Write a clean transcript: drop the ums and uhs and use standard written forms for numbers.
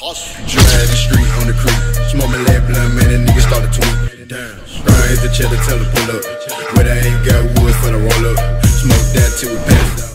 Drive the street on the creek, smoke my lead blunt, man, that nigga start to tweet. Ride the cheddar, tell her pull up. But I ain't got wood for the roll up. Smoke that till we pass out.